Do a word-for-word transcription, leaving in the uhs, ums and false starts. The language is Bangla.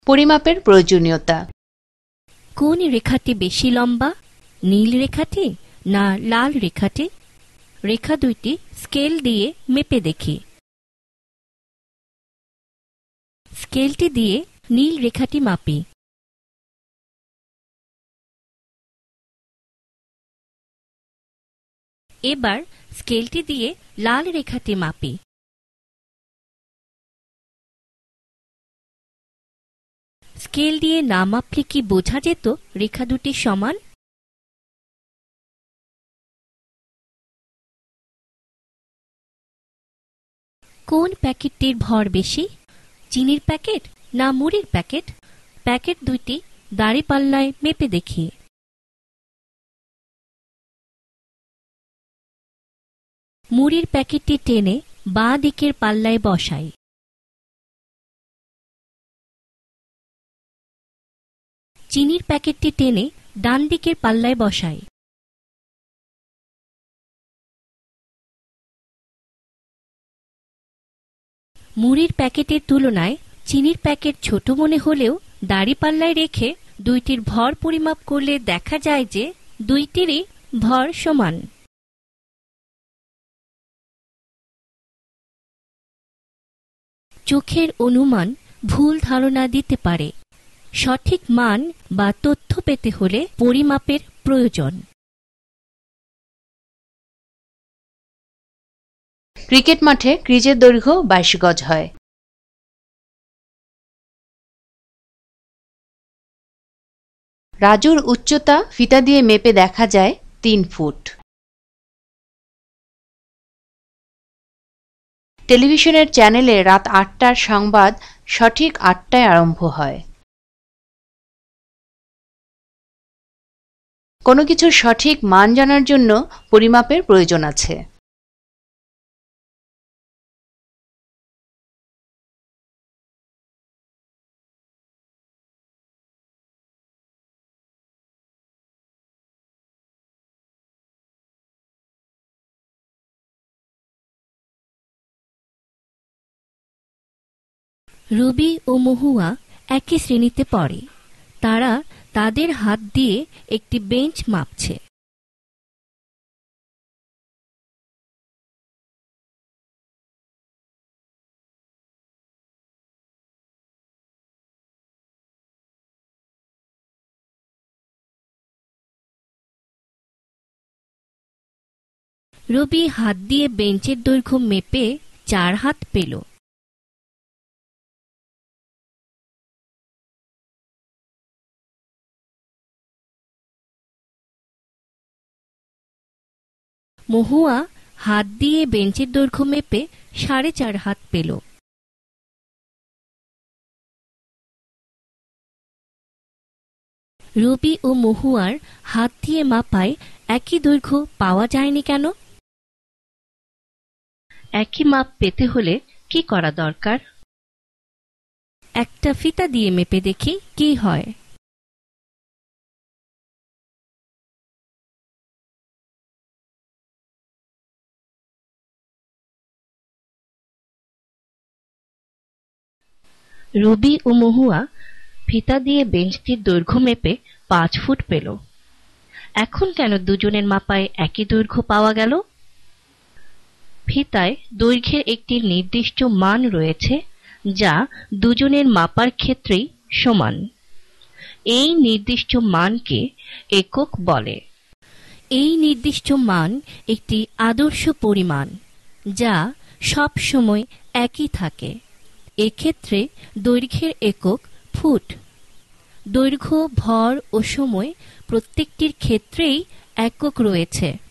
পরিমাপের প্রয়োজনীয়তা। কোন রেখাটি বেশি লম্বা, নীল রেখাটি না লাল রেখাটি? রেখা দুইটি স্কেল দিয়ে মেপে দেখি। স্কেলটি দিয়ে নীল রেখাটি মাপি। এবার স্কেলটি দিয়ে লাল রেখাটি মাপি। স্কেল দিয়ে না মাপলে কি বোঝা যেত রেখা দুটি সমান? কোন প্যাকেটটির ভর বেশি, চিনির প্যাকেট না মুড়ির প্যাকেট? প্যাকেট দুইটি দাঁড়িপাল্লায় মেপে দেখি। মুড়ির প্যাকেটটি টেনে বাঁ দিকের পাল্লায় বসাই। চিনির প্যাকেটটি টেনে ডান দিকের পাল্লায় বসাই। মুড়ির প্যাকেটের তুলনায় চিনির প্যাকেট ছোট মনে হলেও দাঁড়িপাল্লায় রেখে দুইটির ভর পরিমাপ করলে দেখা যায় যে দুইটিরই ভর সমান। চোখের অনুমান ভুল ধারণা দিতে পারে। সঠিক মান বা তথ্য পেতে হলে পরিমাপের প্রয়োজন। ক্রিকেট মাঠে ক্রিজের দৈর্ঘ্য বাইশ গজ হয়। রাজুর উচ্চতা ফিতা দিয়ে মেপে দেখা যায় তিন ফুট। টেলিভিশনের চ্যানেলে রাত আটটার সংবাদ সঠিক আটটায় আরম্ভ হয়। কোনো কিছুর সঠিক মান জানার জন্য পরিমাপের প্রয়োজন আছে। রবি ও মহুয়া একই শ্রেণীতে পড়ে। তারা তাদের হাত দিয়ে একটি বেঞ্চ মাপছে। রবি হাত দিয়ে বেঞ্চের দৈর্ঘ্য মেপে চার হাত পেল। মহুয়া হাত দিয়ে বেঞ্চের দৈর্ঘ্য মেপে সাড়ে চার হাত পেল। রবি ও মহুয়ার হাত দিয়ে মাপায় একই দৈর্ঘ্য পাওয়া যায়নি কেন? একই মাপ পেতে হলে কি করা দরকার? একটা ফিতা দিয়ে মেপে দেখি কি হয়। রবি ও মহুয়া ফিতা দিয়ে বেঞ্চটির দৈর্ঘ্য মেপে পাঁচ ফুট পেল। এখন কেন দুজনের মাপায় একই দৈর্ঘ্য পাওয়া গেল? ফিতায় দৈর্ঘ্যের একটি নির্দিষ্ট মান রয়েছে যা দুজনের মাপার ক্ষেত্রেই সমান। এই নির্দিষ্ট মানকে একক বলে। এই নির্দিষ্ট মান একটি আদর্শ পরিমাণ যা সব সময় একই থাকে। এক্ষেত্রে দৈর্ঘ্যের একক ফুট। দৈর্ঘ্য, ভর ও সময় প্রত্যেকটির ক্ষেত্রেই একক রয়েছে।